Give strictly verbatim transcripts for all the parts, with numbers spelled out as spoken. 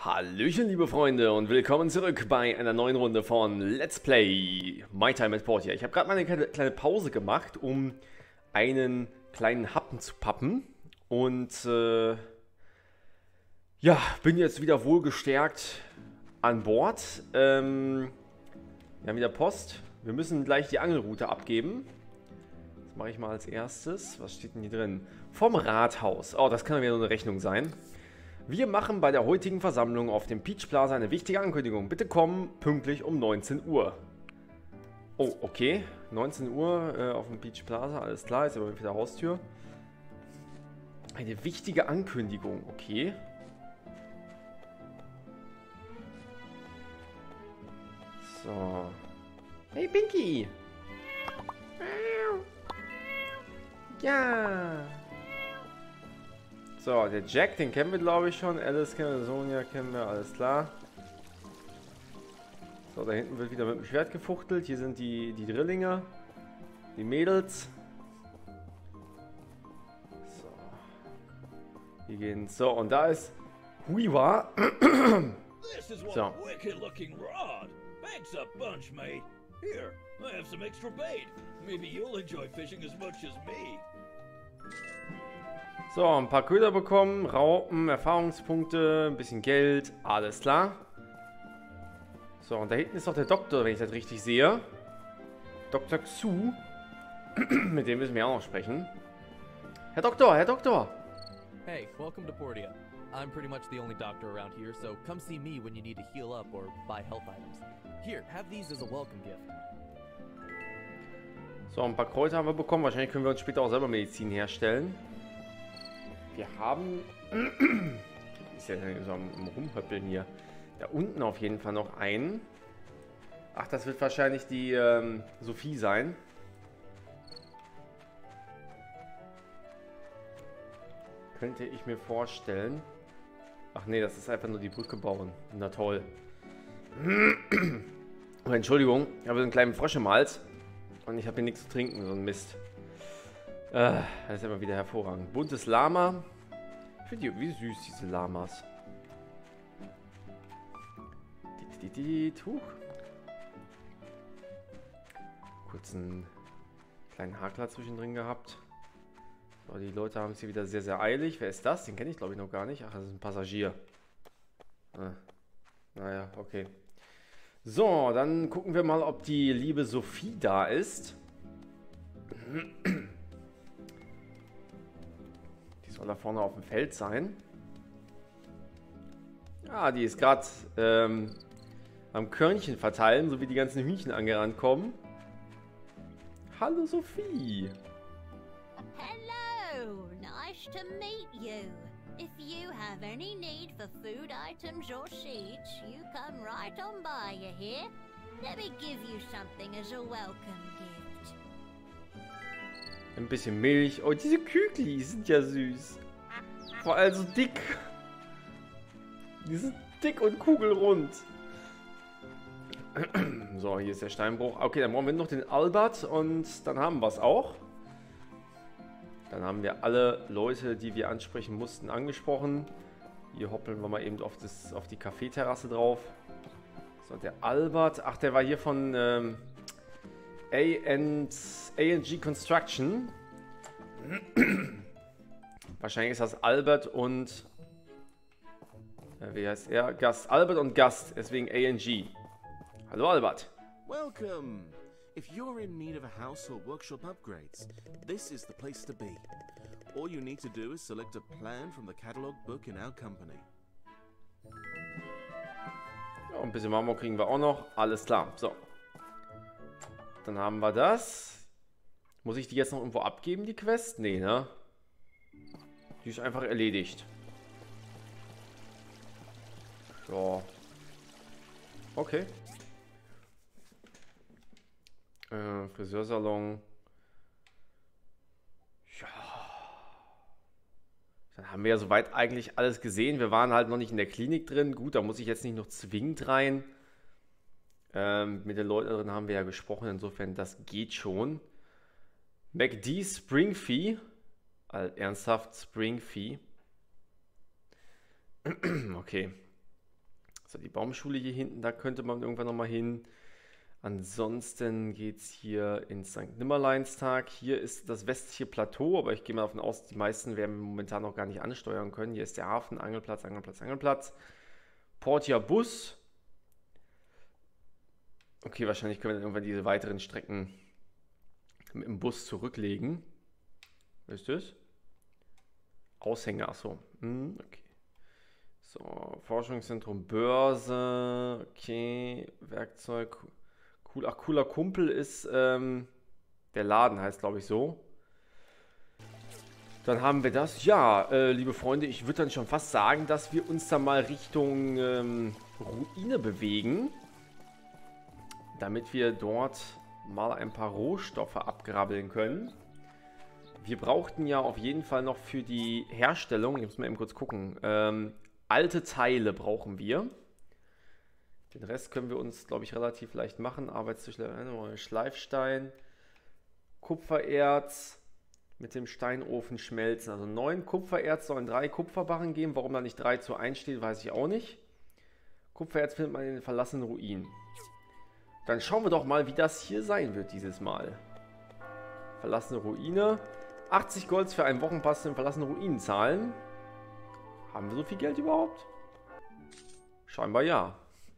Hallöchen, liebe Freunde, und willkommen zurück bei einer neuen Runde von Let's Play My Time at Portia. Ich habe gerade mal eine kleine, kleine Pause gemacht, um einen kleinen Happen zu pappen. Und äh, ja, bin jetzt wieder wohl gestärkt an Bord. Ähm, wir haben wieder Post. Wir müssen gleich die Angelroute abgeben. Das mache ich mal als erstes. Was steht denn hier drin? Vom Rathaus. Oh, das kann ja wieder nur eine Rechnung sein. Wir machen bei der heutigen Versammlung auf dem Peach Plaza eine wichtige Ankündigung. Bitte kommen pünktlich um neunzehn Uhr. Oh, okay. neunzehn Uhr äh, auf dem Peach Plaza, alles klar. Ist aber wieder Haustür. Eine wichtige Ankündigung, okay. So. Hey, Pinky! Ja! So, der Jack, den kennen wir, glaube ich, schon. Alice kennen wir, Sonja kennen wir, alles klar. So, da hinten wird wieder mit dem Schwert gefuchtelt. Hier sind die, die Drillinge. Die Mädels. So. Hier gehen. So, und da ist Huiwa. So. Thanks a bunch, mate. Here, I have some extra bait. Maybe you'll enjoy fishing as much as me. So, ein paar Köder bekommen, Raupen, Erfahrungspunkte, ein bisschen Geld, alles klar. So, und da hinten ist doch der Doktor, wenn ich das richtig sehe. Doktor Xu. Mit dem müssen wir auch noch sprechen. Herr Doktor, Herr Doktor! Hey, welcome to Portia. I'm pretty much the only doctor around here, so come see me when you need to heal up or buy health items. Here, have these as a welcome gift. So, ein paar Kräuter haben wir bekommen. Wahrscheinlich können wir uns später auch selber Medizin herstellen. Wir haben... ist ja so am, am Rumhöppeln hier. Da unten auf jeden Fall noch einen. Ach, das wird wahrscheinlich die ähm, Sophie sein. Könnte ich mir vorstellen. Ach nee, das ist einfach nur die Brücke bauen. Na toll. Oh, Entschuldigung, ich habe einen kleinen Frosch im Hals. Und ich habe hier nichts zu trinken, so ein Mist. Äh, das ist immer wieder hervorragend. Buntes Lama. Ich finde die wie süß, diese Lamas. Die, die, die, Tuch. Kurz einen kleinen Hakler zwischendrin gehabt. So, die Leute haben es hier wieder sehr, sehr eilig. Wer ist das? Den kenne ich, glaube ich, noch gar nicht. Ach, das ist ein Passagier. Ah. Naja, okay. So, dann gucken wir mal, ob die liebe Sophie da ist. Die soll da vorne auf dem Feld sein. Ah, die ist gerade ähm, am Körnchen verteilen, so wie die ganzen Hühnchen angerannt kommen. Hallo Sophie. Hello, nice to meet you. If you have any need for food items or seeds, you come right on by, you hear? Let me give you something as a welcome gift. Ein bisschen Milch. Oh, diese Kügli sind ja süß. Vor allem so dick. Die sind dick und kugelrund. So, hier ist der Steinbruch. Okay, dann brauchen wir noch den Albert und dann haben wir es auch. Dann haben wir alle Leute, die wir ansprechen mussten, angesprochen. Hier hoppeln wir mal eben auf, das, auf die Kaffeeterrasse drauf. So, der Albert. Ach, der war hier von ähm, A N G Construction. Wahrscheinlich ist das Albert und... Äh, wie heißt er? Gast. Albert und Gast. Deswegen A N G. Hallo, Albert. Welcome. If you're in need of a house or workshop upgrades, this is the place to be. All you need to do is select a plan from the catalog book in our company. Ja, ein bisschen Marmor kriegen wir auch noch. Alles klar. So. Dann haben wir das. Muss ich die jetzt noch irgendwo abgeben, die Quest? Nee, ne? Die ist einfach erledigt. So. Okay. Äh, Friseursalon. Ja. Dann haben wir ja soweit eigentlich alles gesehen. Wir waren halt noch nicht in der Klinik drin. Gut, da muss ich jetzt nicht noch zwingend rein. Ähm, mit den Leuten drin haben wir ja gesprochen. Insofern, das geht schon. MacD Spring Fee. Also, ernsthaft Spring Fee. Okay. So, die Baumschule hier hinten, da könnte man irgendwann nochmal hin. Ansonsten geht es hier ins Sankt Nimmerleinstag. Hier ist das westliche Plateau, aber ich gehe mal davon aus, die meisten werden wir momentan noch gar nicht ansteuern können. Hier ist der Hafen, Angelplatz, Angelplatz, Angelplatz. Portia Bus. Okay, wahrscheinlich können wir dann irgendwann diese weiteren Strecken mit dem Bus zurücklegen. Was ist das? Aushänge, achso. Hm, okay. So, Forschungszentrum Börse. Okay, Werkzeug. Cool. Ach, cooler Kumpel ist, ähm, der Laden heißt, glaube ich, so. Dann haben wir das. Ja, äh, liebe Freunde, ich würde dann schon fast sagen, dass wir uns da mal Richtung ähm, Ruine bewegen. Damit wir dort mal ein paar Rohstoffe abgrabbeln können. Wir brauchten ja auf jeden Fall noch für die Herstellung, ich muss mal eben kurz gucken, ähm, alte Teile brauchen wir. Den Rest können wir uns, glaube ich, relativ leicht machen. Arbeitstischler, Schleifstein, Kupfererz mit dem Steinofen schmelzen. Also neun Kupfererz sollen drei Kupferbarren geben. Warum da nicht drei zu eins steht, weiß ich auch nicht. Kupfererz findet man in den verlassenen Ruinen. Dann schauen wir doch mal, wie das hier sein wird dieses Mal. Verlassene Ruine. achtzig Gold für einen Wochenpass in verlassene Ruinen zahlen. Haben wir so viel Geld überhaupt? Scheinbar ja.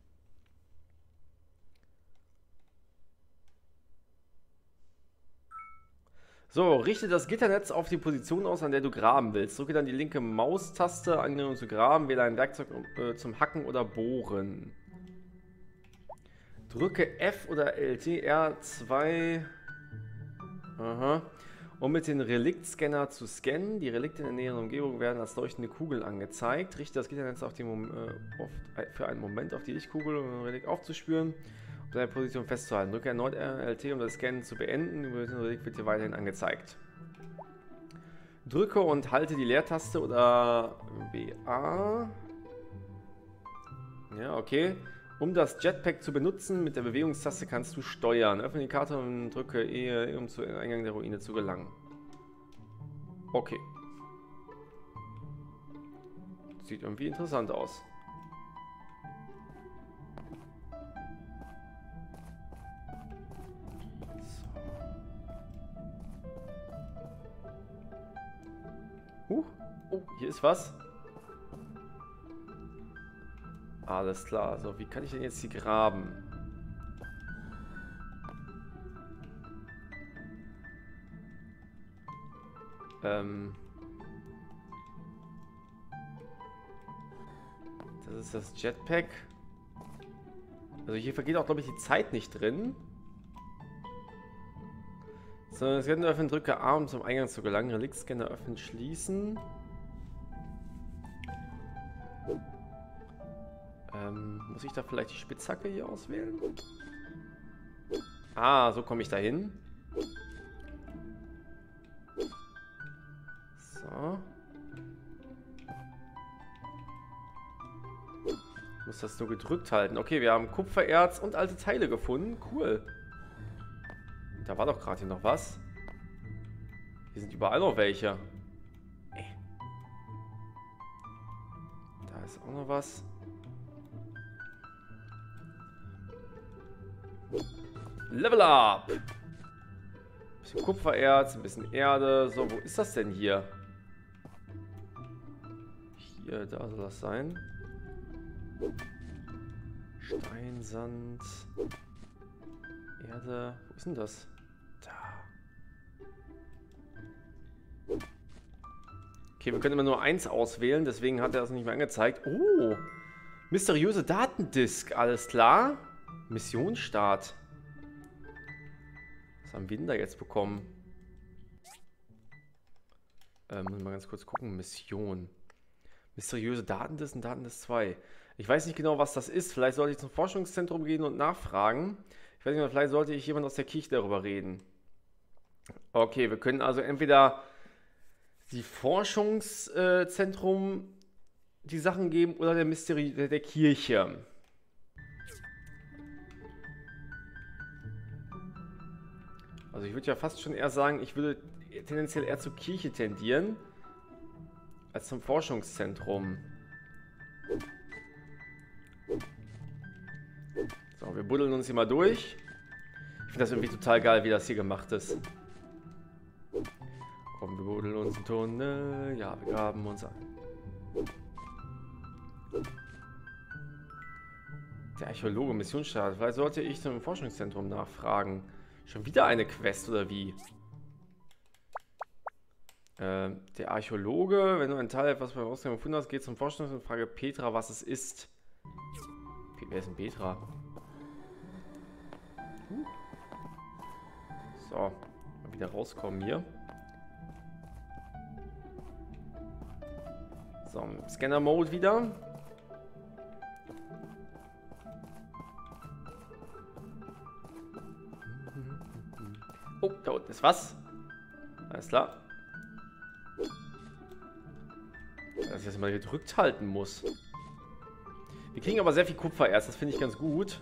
So, richte das Gitternetz auf die Position aus, an der du graben willst. Drücke dann die linke Maustaste, um zu graben. Wähle ein Werkzeug äh, zum Hacken oder Bohren. Drücke F oder L T R zwei. Aha. Um mit dem Reliktscanner zu scannen. Die Relikte in der näheren Umgebung werden als leuchtende Kugeln angezeigt. Richte das Gitternetz auf den Mom äh, auf, äh, für einen Moment auf die Lichtkugel, um ein Relikt aufzuspüren. Um seine Position festzuhalten. Drücke erneut L T, um das Scannen zu beenden. Über den Relikt wird dir weiterhin angezeigt. Drücke und halte die Leertaste oder B A. Ja, okay. Um das Jetpack zu benutzen, mit der Bewegungstaste kannst du steuern. Öffne die Karte und drücke E, um zum Eingang der Ruine zu gelangen. Okay. Sieht irgendwie interessant aus. So. Huch. Oh, hier ist was. Alles klar, so, wie kann ich denn jetzt hier graben? Ähm. Das ist das Jetpack. Also hier vergeht auch, glaube ich, die Zeit nicht drin. So, das Scanner öffnen, drücke A, um zum Eingang zu gelangen. Reliktscanner öffnen, schließen. Ähm, muss ich da vielleicht die Spitzhacke hier auswählen? Ah, so komme ich da hin. So. Ich muss das nur gedrückt halten. Okay, wir haben Kupfererz und alte Teile gefunden. Cool. Da war doch gerade hier noch was. Hier sind überall noch welche. Da ist auch noch was. Level up! Ein bisschen Kupfererz, ein bisschen Erde. So, wo ist das denn hier? Hier, da soll das sein. Stein, Sand, Erde. Wo ist denn das? Da. Okay, wir können immer nur eins auswählen, deswegen hat er das nicht mehr angezeigt. Oh! Mysteriöse Datendisk, alles klar. Missionsstart. Was haben wir denn da jetzt bekommen? Ähm, muss mal ganz kurz gucken. Mission. Mysteriöse Datendisk und Datendisk zwei. Ich weiß nicht genau, was das ist. Vielleicht sollte ich zum Forschungszentrum gehen und nachfragen. Ich weiß nicht, vielleicht sollte ich jemand aus der Kirche darüber reden. Okay, wir können also entweder die Forschungszentrum die Sachen geben oder der Mysteri der, der Kirche. Also ich würde ja fast schon eher sagen, ich würde tendenziell eher zur Kirche tendieren, als zum Forschungszentrum. buddeln uns hier mal durch. Ich finde das irgendwie total geil, wie das hier gemacht ist. Komm, wir buddeln uns einen Tunnel. Ja, wir graben uns an. Der Archäologe, Missionsstart. Vielleicht sollte ich zum Forschungszentrum nachfragen. Schon wieder eine Quest oder wie? Äh, der Archäologe, wenn du einen Teil etwas beim Ausgang gefunden hast, geh zum Forschungszentrum und frage Petra, was es ist. Wer ist denn Petra? Uh. So, mal wieder rauskommen hier. So, Scanner-Mode wieder. Oh, da unten ist was. Alles klar. Dass ich das mal gedrückt halten muss. Wir kriegen aber sehr viel Kupfererz, das finde ich ganz gut.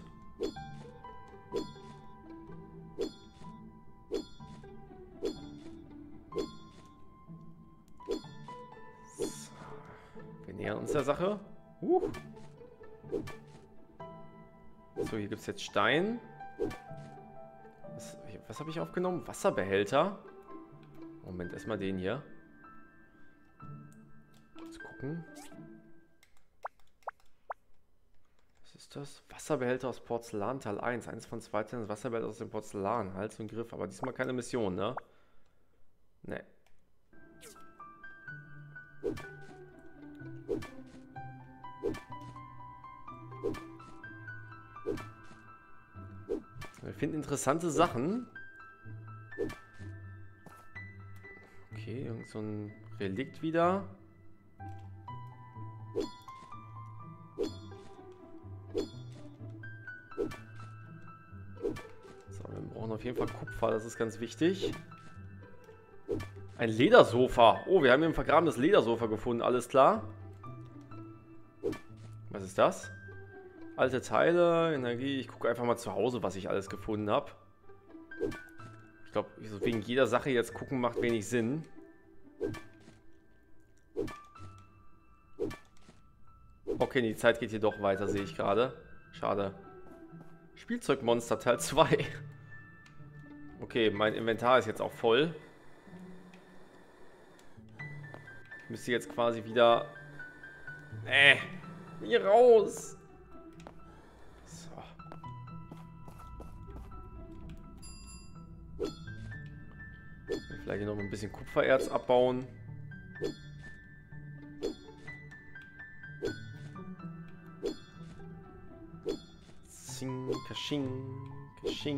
So. Wir nähern uns der Sache. Uh. So, hier gibt es jetzt Stein. Was, was habe ich aufgenommen? Wasserbehälter. Moment, erstmal den hier. Kurz gucken. Was ist das? Wasserbehälter aus Porzellan, Teil eins. Eins von zwei Teilen Wasserbehälter aus dem Porzellan. Hals und Griff. Aber diesmal keine Mission, ne? Ne. Wir finden interessante Sachen. Okay, irgend so ein Relikt wieder. So, wir brauchen auf jeden Fall Kupfer, das ist ganz wichtig. Ein Ledersofa. Oh, wir haben hier ein vergrabenes Ledersofa gefunden, alles klar. Was ist das? Alte Teile, Energie. Ich gucke einfach mal zu Hause, was ich alles gefunden habe. Ich glaube, wegen jeder Sache jetzt gucken macht wenig Sinn. Okay, die Zeit geht hier doch weiter, sehe ich gerade. Schade. Spielzeugmonster Teil zwei. Okay, mein Inventar ist jetzt auch voll. Ich müsste jetzt quasi wieder... Äh, hier raus! Vielleicht hier noch ein bisschen Kupfererz abbauen. Zing, kasching, kasching.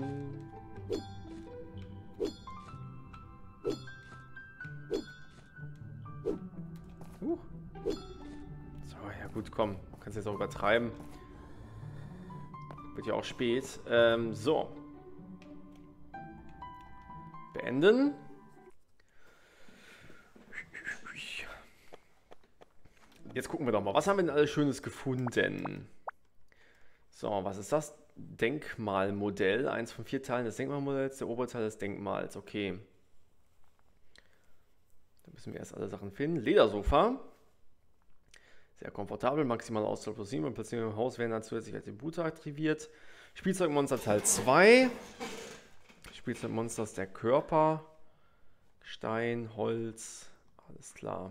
Uh. So, ja gut, komm. Du kannst jetzt auch übertreiben. Wird ja auch spät. Ähm, so. Beenden. Jetzt gucken wir doch mal, was haben wir denn alles Schönes gefunden? So, was ist das? Denkmalmodell. Eins von vier Teilen des Denkmalmodells, der Oberteil des Denkmals. Okay. Da müssen wir erst alle Sachen finden. Ledersofa. Sehr komfortabel, maximal Ausdauer plus sieben. Und plötzlich im Haus werden dann zusätzlich Attribute aktiviert. Spielzeugmonster Teil zwei. Spielzeugmonster ist der Körper. Stein, Holz. Alles klar.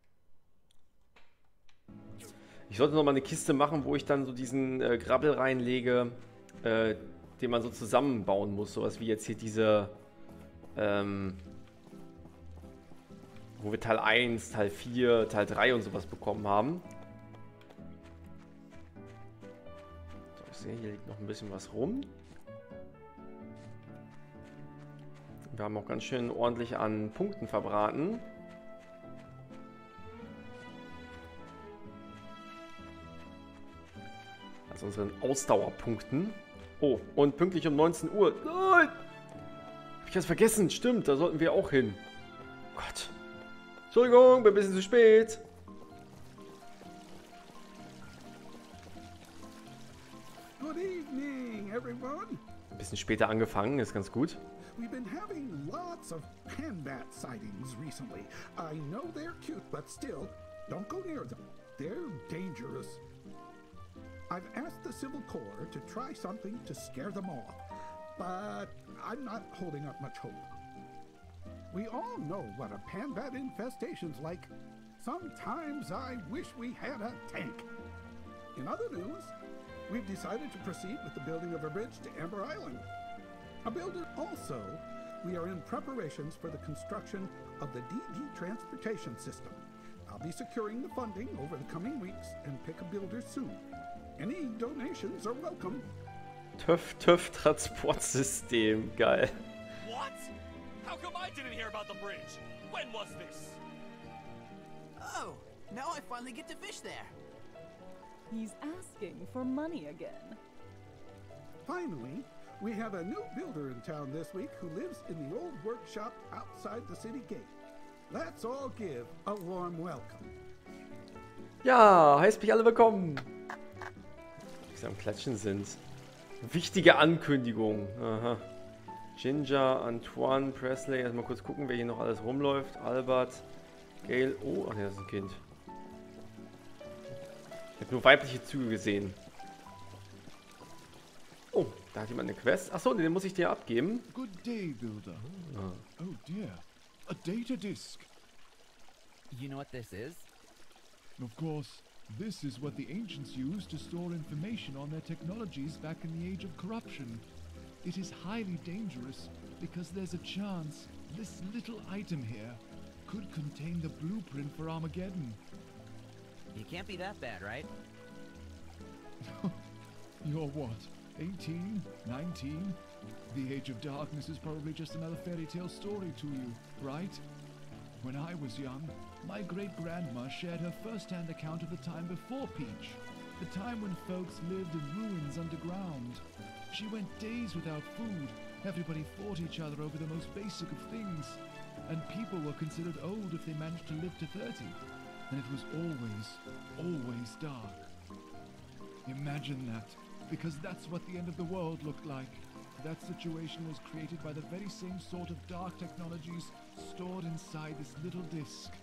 Ich sollte noch mal eine Kiste machen, wo ich dann so diesen äh, Grabbel reinlege, äh, den man so zusammenbauen muss. Sowas wie jetzt hier diese, ähm, wo wir Teil eins, Teil vier, Teil drei und sowas bekommen haben. So, ich sehe, hier liegt noch ein bisschen was rum. Wir haben auch ganz schön ordentlich an Punkten verbraten. Also unseren Ausdauerpunkten. Oh, und pünktlich um neunzehn Uhr. Nein! Hab ich das vergessen? Stimmt, da sollten wir auch hin. Gott. Entschuldigung, bin ein bisschen zu spät. Good evening, everyone. Ein bisschen später angefangen, ist ganz gut. We've been having lots of Panbat sightings recently. I know they're cute, but still, don't go near them. They're dangerous. I've asked the Civil Corps to try something to scare them off, but I'm not holding up much hope. We all know what a Panbat infestation's like. Sometimes I wish we had a tank. In other news, we've decided to proceed with the building of a bridge to Amber Island. A builder also, we are in preparations for the construction of the D D transportation system. I'll be securing the funding over the coming weeks and pick a builder soon. Any donations are welcome. TÜV TÜV Transportsystem, geil. What? How come I didn't hear about the bridge? When was this? Oh, now I finally get to fish there. He's asking for money again. Finally, we have a new builder in town this week who lives in the old workshop outside the city gate. Let's all give a warm welcome. Ja, heißt mich alle willkommen. Wie sie am Klatschen sind. Wichtige Ankündigung. Aha. Ginger, Antoine, Presley. Erstmal kurz gucken, wer hier noch alles rumläuft. Albert, Gail. Oh, ach ne, das ist ein Kind. Ich habe nur weibliche Züge gesehen. Oh, da hat jemand eine Quest. Achso, den muss ich dir abgeben. Good day, Builder. Ah. Oh dear, a data disk. You know what this is? Of course, this is what the ancients used to store information on their technologies back in the age of corruption. It is highly dangerous because there's a chance this little item here could contain the blueprint for Armageddon. You can't be that bad, right? You're what, eighteen? nineteen? The Age of Darkness is probably just another fairy tale story to you, right? When I was young, my great-grandma shared her first-hand account of the time before Peach, the time when folks lived in ruins underground. She went days without food, everybody fought each other over the most basic of things, and people were considered old if they managed to live to thirty, and it was always, always dark. Imagine that, because that's what the end of the world looked like. That situation was created by the very same sort of dark technologies stored inside this little disk.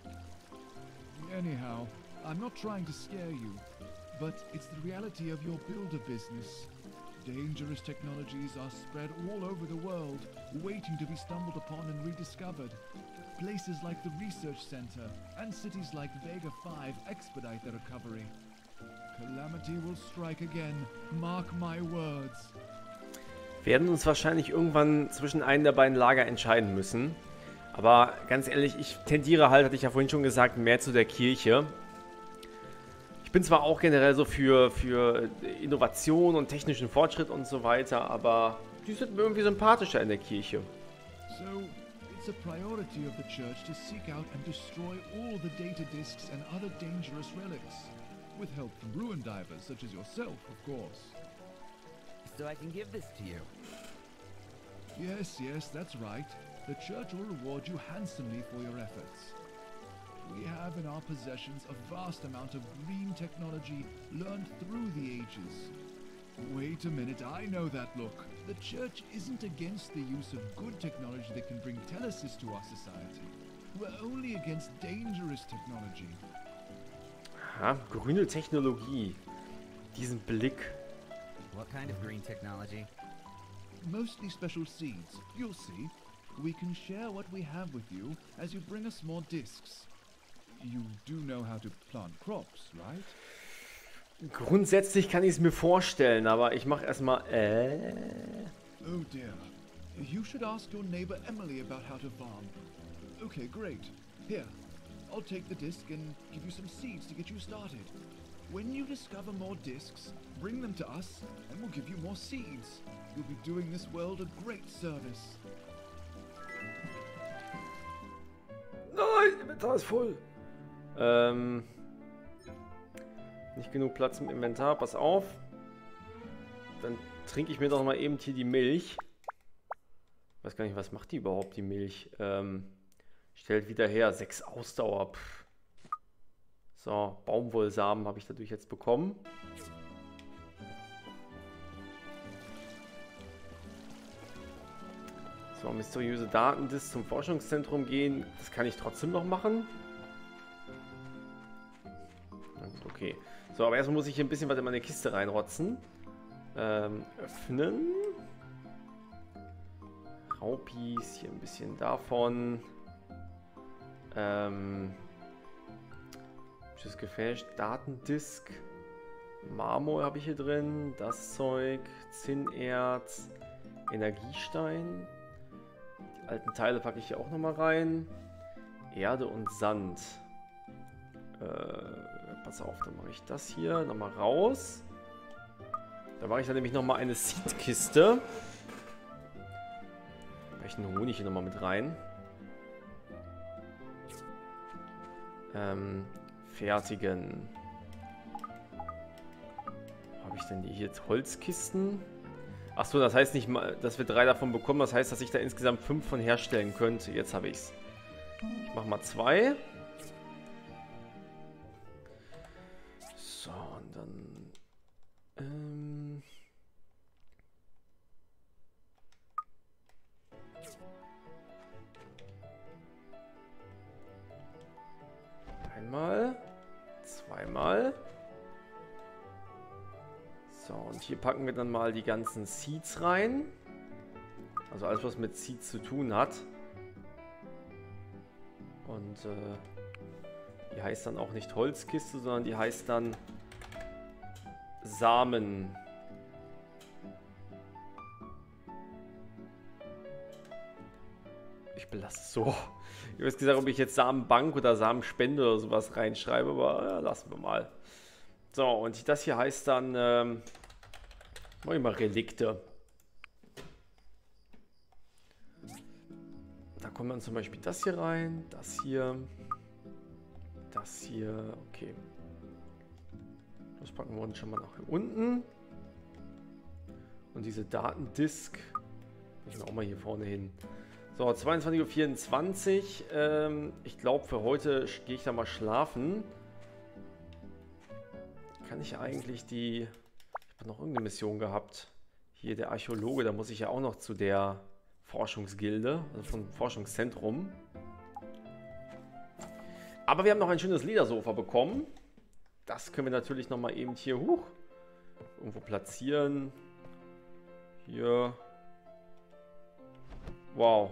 Anyhow, I'm not trying to scare you, but it's the reality of your builder business. Dangerous technologies are spread all over the world, waiting to be stumbled upon and rediscovered. Places like the Research Center and cities like Vega five expedite the recovery. Calamity will strike again, mark my words. Werden uns wahrscheinlich irgendwann zwischen einem der beiden Lager entscheiden müssen. Aber ganz ehrlich, ich tendiere halt, hatte ich ja vorhin schon gesagt, mehr zu der Kirche. Ich bin zwar auch generell so für, für Innovation und technischen Fortschritt und so weiter, aber die sind mir irgendwie sympathischer in der Kirche. So, it's a priority of the church to seek out and destroy all the data disks and other dangerous relics. With help from ruin divers such as yourself, of course. So I can give this to you. Yes, yes, that's right. The church will reward you handsomely for your efforts. We have in our possessions a vast amount of green technology learned through the ages. Wait a minute, I know that look. The church isn't against the use of good technology that can bring telesis to our society. We're only against dangerous technology. Aha, grüne Technologie. Diesen Blick. What kind of green technology? Mostly special seeds. You'll see. We can share what we have with you as you bring us more discs. You do know how to plant crops, right? Grundsätzlich kann ich es mir vorstellen, aber ich mache erstmal äh. Oh dear. You should ask your neighbor Emily about how to farm. Okay, great. Here, I'll take the disc and give you some seeds to get you started. When you discover more discs, bring them to us and we'll give you more seeds. You'll be doing this world a great service. Nein, Inventar ist voll. Ähm. Nicht genug Platz im Inventar, pass auf. Dann trinke ich mir doch mal eben hier die Milch. Ich weiß gar nicht, was macht die überhaupt, die Milch? Ähm, stellt wieder her, sechs Ausdauer. Pff. So, Baumwollsamen habe ich dadurch jetzt bekommen. So, mysteriöse Datendisk zum Forschungszentrum gehen. Das kann ich trotzdem noch machen. Na gut, okay. So, aber erstmal muss ich hier ein bisschen was in meine Kiste reinrotzen. Ähm, öffnen. Raupis, hier ein bisschen davon. Ähm, Tschüss gefälscht. Datendisk. Marmor habe ich hier drin. Das Zeug. Zinnerz. Energiestein. Die alten Teile packe ich hier auch nochmal rein. Erde und Sand. Äh, pass auf, dann mache ich das hier nochmal raus. Da mache ich dann nämlich nochmal eine Seed-Kiste. Mache ich den Honig hier nochmal mit rein. Ähm, fertigen. Wo habe ich denn die hier jetzt? Holzkisten? Achso, das heißt nicht mal, dass wir drei davon bekommen. Das heißt, dass ich da insgesamt fünf von herstellen könnte. Jetzt habe ich es. Ich mache mal zwei. So, und dann... Ähm... Einmal. Zweimal. So, und hier packen wir dann mal die ganzen Seeds rein. Also alles, was mit Seeds zu tun hat. Und äh, die heißt dann auch nicht Holzkiste, sondern die heißt dann Samen. Ich belasse es so. Ich habe jetzt gesagt, ob ich jetzt Samenbank oder Samenspende oder sowas reinschreibe, aber ja, lassen wir mal. So, und das hier heißt dann, ähm, mach ich mal Relikte. Da kommt dann zum Beispiel das hier rein, das hier, das hier, okay. Das packen wir uns schon mal nach hier unten. Und diese Datendisk, ich auch mal hier vorne hin. So, zweiundzwanzig Uhr vierundzwanzig. Ähm, ich glaube, für heute gehe ich da mal schlafen. Kann ich eigentlich die... Ich habe noch irgendeine Mission gehabt. Hier der Archäologe, da muss ich ja auch noch zu der Forschungsgilde, also vom Forschungszentrum. Aber wir haben noch ein schönes Ledersofa bekommen. Das können wir natürlich nochmal eben hier hoch irgendwo platzieren. Hier. Wow.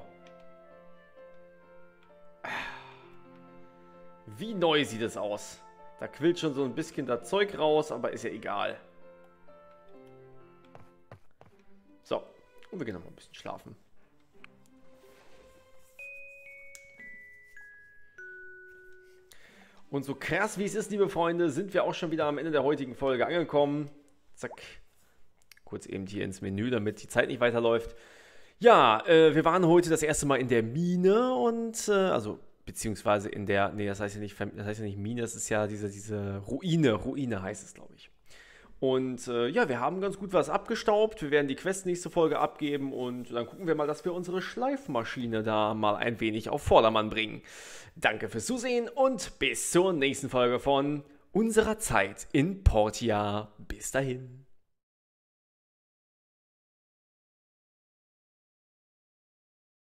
Wie neu sieht es aus. Da quillt schon so ein bisschen das Zeug raus, aber ist ja egal. So, und wir gehen noch mal ein bisschen schlafen. Und so krass wie es ist, liebe Freunde, sind wir auch schon wieder am Ende der heutigen Folge angekommen. Zack. Kurz eben hier ins Menü, damit die Zeit nicht weiterläuft. Ja, äh, wir waren heute das erste Mal in der Mine und, äh, also, beziehungsweise in der, nee, das heißt ja nicht, das heißt ja nicht Mine, das ist ja diese, diese Ruine, Ruine heißt es, glaube ich. Und, äh, ja, wir haben ganz gut was abgestaubt, wir werden die Quest nächste Folge abgeben und dann gucken wir mal, dass wir unsere Schleifmaschine da mal ein wenig auf Vordermann bringen. Danke fürs Zusehen und bis zur nächsten Folge von unserer Zeit in Portia. Bis dahin.